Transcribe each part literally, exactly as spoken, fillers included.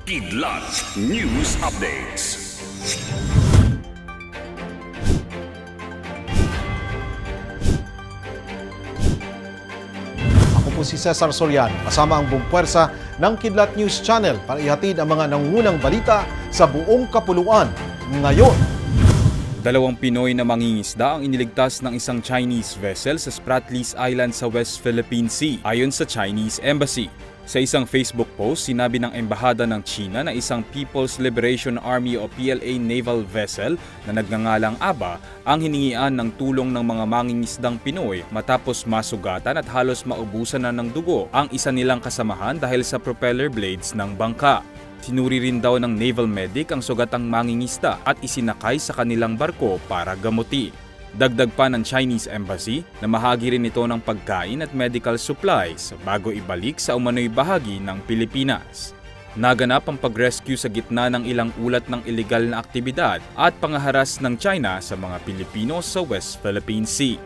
Kidlat News Updates. Ako po si Cesar Soriano, kasama ang buong puwersa ng Kidlat News Channel para ihatid ang mga nangungunang balita sa buong kapuluan ngayon. Dalawang Pinoy na mangingisda ang iniligtas ng isang Chinese vessel sa Spratlys Island sa West Philippine Sea, ayon sa Chinese Embassy. Sa isang Facebook post, sinabi ng Embahada ng China na isang People's Liberation Army o P L A naval vessel na nagngangalang Aba ang hiningian ng tulong ng mga mangingisdang Pinoy matapos masugatan at halos maubusan na ng dugo ang isa nilang kasamahan dahil sa propeller blades ng bangka. Sinuri rin daw ng naval medic ang sugatang mangingisda at isinakay sa kanilang barko para gamuti. Dagdag pa ng Chinese Embassy na mahagi rin ito ng pagkain at medical supplies bago ibalik sa umano'y bahagi ng Pilipinas. Naganap ang pag-rescue sa gitna ng ilang ulat ng ilegal na aktibidad at pangaharas ng China sa mga Pilipino sa West Philippine Sea.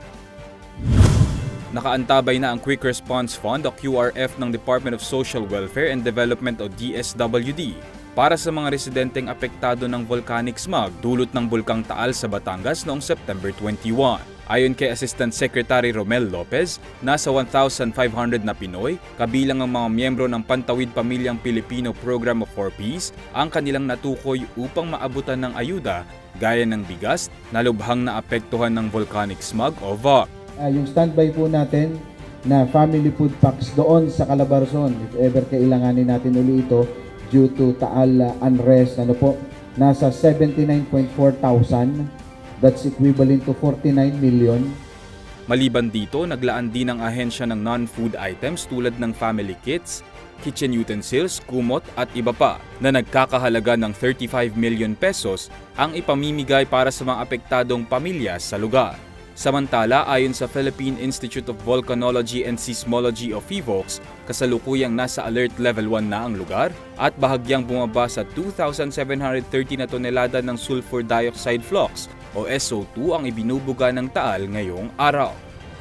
Nakaantabay na ang Quick Response Fund o Q R F ng Department of Social Welfare and Development o D S W D para sa mga residenteng apektado ng volcanic smog dulot ng Bulkang Taal sa Batangas noong September twenty-first. Ayon kay Assistant Secretary Romel Lopez, nasa one thousand five hundred na Pinoy, kabilang ang mga miyembro ng Pantawid Pamilyang Pilipino Program of For Peace, ang kanilang natukoy upang maabutan ng ayuda gaya ng bigas na lubhang naapektuhan ng volcanic smog o V O C. Uh, yung standby po natin na family food packs doon sa Calabarzon, if ever kailanganin natin uli ito due to Taal uh, unrest, ano po, nasa seventy-nine point four thousand, that's equivalent to forty-nine million. Maliban dito, naglaan din ang ahensya ng non-food items tulad ng family kits, kitchen utensils, kumot at iba pa na nagkakahalaga ng thirty-five million pesos ang ipamimigay para sa mga apektadong pamilya sa lugar. Samantala, ayon sa Philippine Institute of Volcanology and Seismology o PHIVOLCS, kasalukuyang nasa Alert Level one na ang lugar at bahagyang bumaba sa two thousand seven hundred thirty na tonelada ng sulfur dioxide flux o S O two ang ibinubuga ng Taal ngayong araw.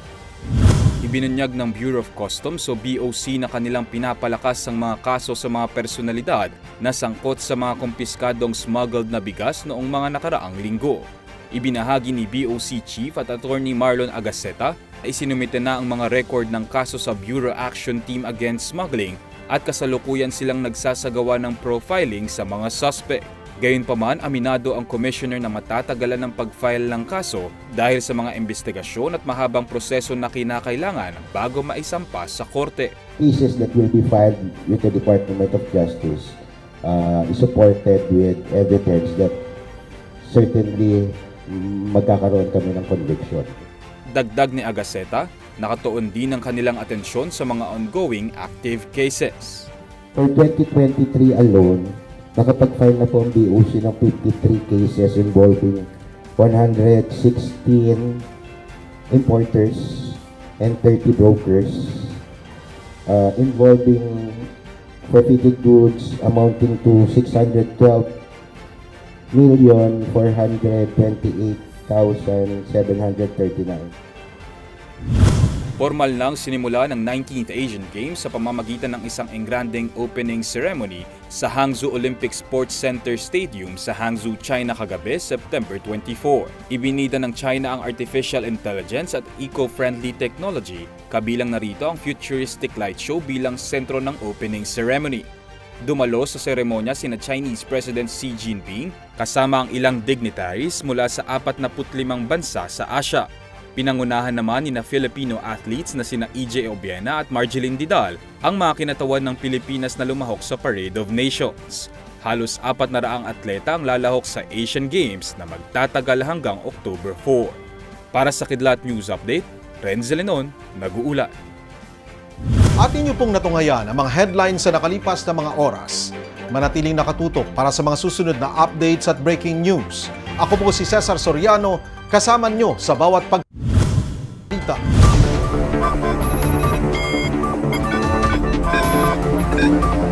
Ibinunyag ng Bureau of Customs o B O C na kanilang pinapalakas ang mga kaso sa mga personalidad na sangkot sa mga kumpiskadong smuggled na bigas noong mga nakaraang linggo. Ibinahagi ni B O C Chief at Attorney Marlon Agaseta na isinumite na ang mga record ng kaso sa Bureau Action Team Against Smuggling at kasalukuyan silang nagsasagawa ng profiling sa mga suspect. Gayunpaman, aminado ang Commissioner na matatagalan ng pag-file ng kaso dahil sa mga investigasyon at mahabang proseso na kinakailangan bago maisampa sa korte. Cases that will be filed with the Department of Justice uh, is supported with evidence that certainly magkakaroon kami ng conviction. Dagdag ni Agaseta, nakatuon din ang kanilang atensyon sa mga ongoing active cases. For twenty twenty-three alone, nakapag-file na po ang B O C ng fifty-three cases involving one hundred sixteen importers and thirty brokers uh, involving forfeited goods amounting to six hundred twelve million four hundred twenty-eight thousand seven hundred thirty-nine. Formal nang sinimula ng nineteenth Asian Games sa pamamagitan ng isang engrandeng opening ceremony sa Hangzhou Olympic Sports Center Stadium sa Hangzhou, China kagabi, September twenty-fourth. Ibinida ng China ang artificial intelligence at eco-friendly technology, kabilang narito ang futuristic light show bilang sentro ng opening ceremony. Dumalo sa seremonya sina Chinese President Xi Jinping kasama ang ilang dignitaries mula sa forty-five bansa sa Asia. Pinangunahan naman ni na Filipino athletes na sina E J Obiena at Marjeline Didal ang mga kinatawan ng Pilipinas na lumahok sa Parade of Nations. Halos apat na raang atleta ang lalahok sa Asian Games na magtatagal hanggang October fourth. Para sa Kidlat News Update, Renzel Lenon, nag-uulat. At inyo pong natungayan ang mga headlines sa nakalipas na mga oras. Manatiling nakatutok para sa mga susunod na updates at breaking news. Ako po si Cesar Soriano, kasama nyo sa bawat pag-balita.